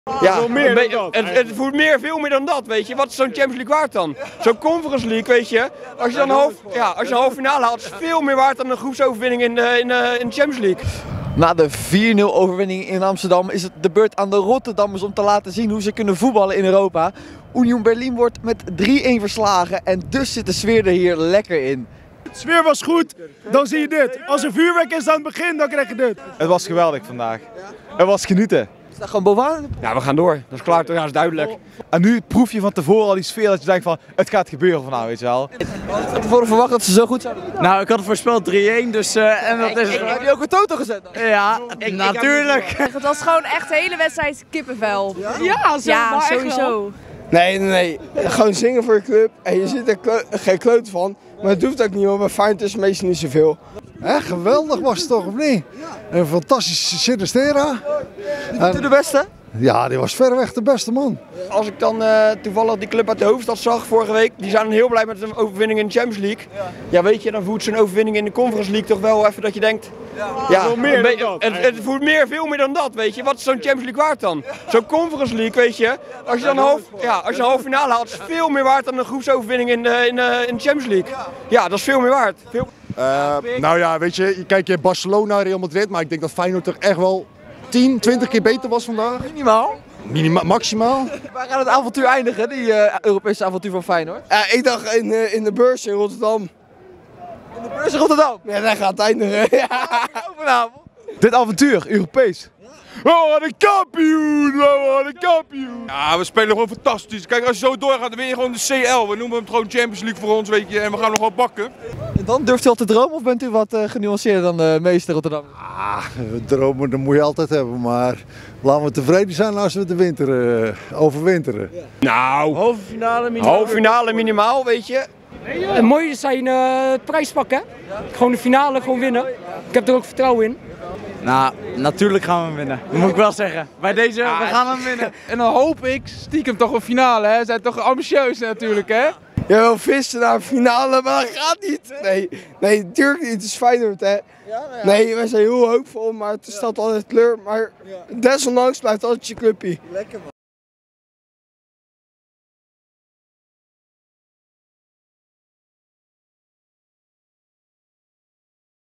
Ja, het voelt veel meer dan dat, weet je. Wat is zo'n Champions League waard dan? Zo'n Conference League, weet je. Als je dan als je een halve finale haalt, is het veel meer waard dan een groepsoverwinning in de Champions League. Na de 4-0 overwinning in Amsterdam is het de beurt aan de Rotterdammers om te laten zien hoe ze kunnen voetballen in Europa. Union Berlin wordt met 3-1 verslagen en dus zit de sfeer er hier lekker in. De sfeer was goed, dan zie je dit. Als er vuurwerk is aan het begin, dan krijg je dit. Het was geweldig vandaag. Het was genieten. Is dat gewoon bovenaan? Ja, we gaan door. Dat is klaar, toch? Ja, dat is duidelijk. En nu proef je van tevoren al die sfeer dat je denkt van het gaat gebeuren vanavond, weet je wel. Had je van tevoren verwacht dat ze zo goed zouden doen? Nou, ik had het voorspeld 3-1, dus en dat is... Heb je ook een toto gezet dan? Ja, natuurlijk. Het was gewoon echt de hele wedstrijd kippenvel. Ja, Sowieso. Nee. Gewoon zingen voor je club en je ziet er geen kloot van. Maar het hoeft ook niet, want bij Feyenoord is meestal niet zoveel. Geweldig was het toch, of niet? Een fantastische Sinistera. De beste? Ja, die was verreweg de beste man. Als ik dan toevallig die club uit de hoofdstad zag vorige week, die zijn heel blij met een overwinning in de Champions League. Ja, weet je, dan voelt zo'n overwinning in de Conference League toch wel even dat je denkt... Ja, het voelt veel meer dan dat, weet je. Wat is zo'n Champions League waard dan? Zo'n Conference League, weet je. Als je dan een halve finale haalt, is het veel meer waard dan een groepsoverwinning in de Champions League. Ja, dat is veel meer waard. Nou ja, weet je, kijk je Barcelona, Real Madrid, maar ik denk dat Feyenoord toch echt wel 10, 20 keer beter was vandaag. Minimaal? Maximaal. Waar gaat het avontuur eindigen, die Europese avontuur van Feyenoord? Ik dacht in de beurs in Rotterdam. In de beurs in Rotterdam? Ja, daar gaat het eindigen. Vanavond. Dit avontuur, Europees. We worden kampioen, we worden kampioen. Ja, we spelen gewoon fantastisch. Kijk, als je zo doorgaat, dan win je gewoon de CL. We noemen hem gewoon Champions League voor ons, weet je. En we gaan nog wel bakken. En dan durft u al te dromen of bent u wat genuanceerder dan de meeste Rotterdammers? Dromen, dat moet je altijd hebben, maar laten we tevreden zijn als we de winter overwinteren. Nou, halve finale minimaal, weet je. Het mooie zijn prijs pakken. Gewoon de finale gewoon winnen. Ik heb er ook vertrouwen in. Nou, natuurlijk gaan we hem winnen. Dat moet ik wel zeggen. Bij deze, we gaan hem winnen. En dan hoop ik stiekem toch een finale, hè. Zijn toch ambitieus natuurlijk, hè. Je wil vissen naar een finale, maar dat gaat niet. Nee, natuurlijk niet. Het is Feyenoord, hè. Nee, wij zijn heel hoopvol, maar het staat altijd kleur. Maar desondanks blijft altijd je clubje. Lekker man.